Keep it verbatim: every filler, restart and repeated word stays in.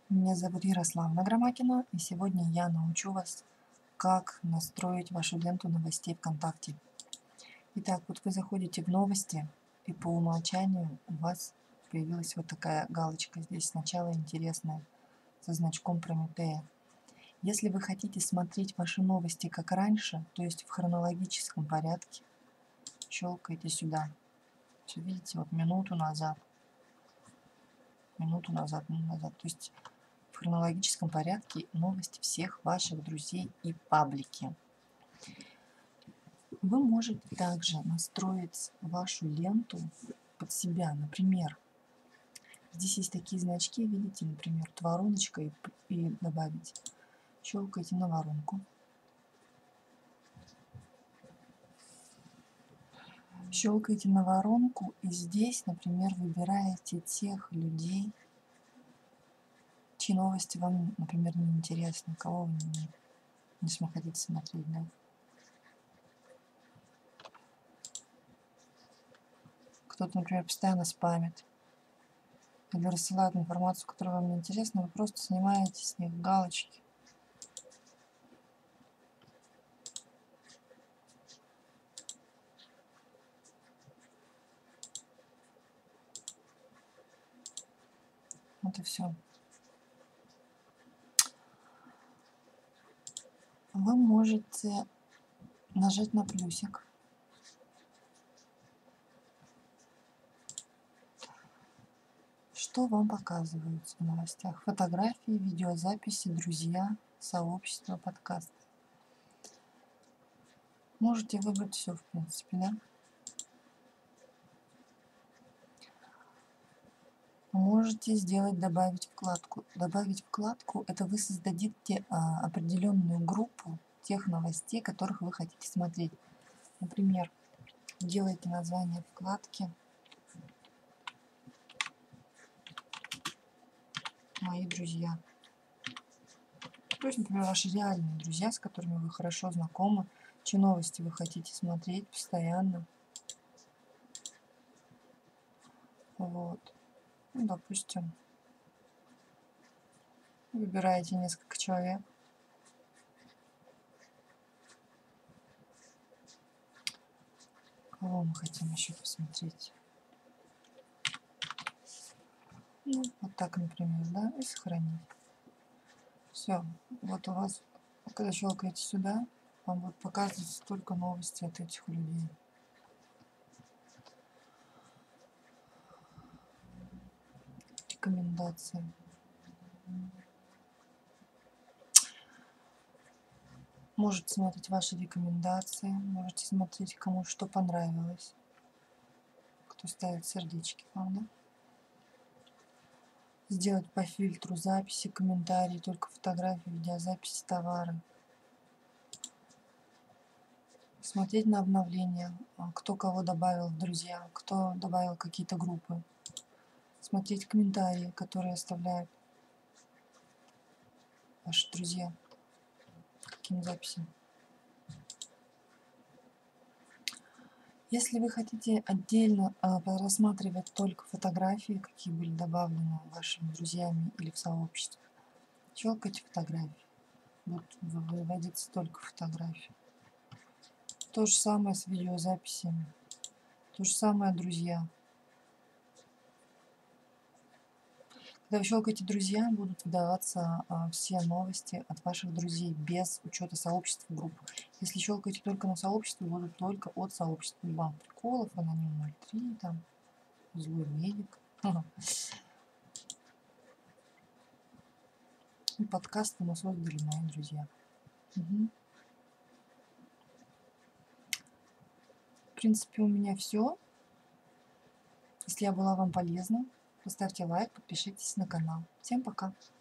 Меня зовут Ярославна Громакина, и сегодня я научу вас, как настроить вашу ленту новостей ВКонтакте. Итак, вот вы заходите в новости, и по умолчанию у вас появилась вот такая галочка здесь сначала интересная, со значком Прометея. Если вы хотите смотреть ваши новости как раньше, то есть в хронологическом порядке, щелкайте сюда. Все видите, вот минуту назад, минуту назад, минуту назад. То есть в хронологическом порядке новости всех ваших друзей и паблики. Вы можете также настроить вашу ленту под себя. Например, здесь есть такие значки, видите, например, вороночка и, и добавить. Щелкайте на воронку. Щелкайте на воронку, и здесь, например, выбираете тех людей, чьи новости вам, например, не интересны, кого вы не, не хотите смотреть, да? Кто-то, например, постоянно спамит или рассылает информацию, которая вам не интересна, вы просто снимаете с них галочки. Вот и все. Вы можете нажать на плюсик. Что вам показывают в новостях? Фотографии, видеозаписи, друзья, сообщество, подкаст. Можете выбрать все, в принципе, да? Можете сделать «Добавить вкладку». Добавить вкладку – это вы создадите а, определенную группу тех новостей, которых вы хотите смотреть. Например, делаете название вкладки «Мои друзья». То есть, например, ваши реальные друзья, с которыми вы хорошо знакомы, чьи новости вы хотите смотреть постоянно. Вот. Ну, допустим, выбираете несколько человек. Кого мы хотим еще посмотреть? Ну, вот так, например, да, и сохранить. Все. Вот у вас, когда щелкаете сюда, вам будет показываться только новости от этих людей. Рекомендации. Можете смотреть ваши рекомендации, можете смотреть, кому что понравилось, кто ставит сердечки вам, да? Сделать по фильтру записи, комментарии, только фотографии, видеозаписи, товары. Смотреть на обновления, кто кого добавил в друзья, кто добавил какие-то группы. Смотреть комментарии, которые оставляют ваши друзья. Каким записям. Если вы хотите отдельно а, рассматривать только фотографии, какие были добавлены вашими друзьями или в сообществе, щелкайте фотографии. Будут выводиться только фотографии. То же самое с видеозаписями. То же самое друзья. Когда вы щелкаете «Друзья», будут выдаваться а, все новости от ваших друзей без учета сообществ и групп. Если щелкаете только на сообщество, будут только от сообщества. Банк приколов, Аноним ноль три, там, Злой медик. И подкасты мы создали мои друзья. Угу. В принципе, у меня все. Если я была вам полезна, поставьте лайк, подпишитесь на канал. Всем пока!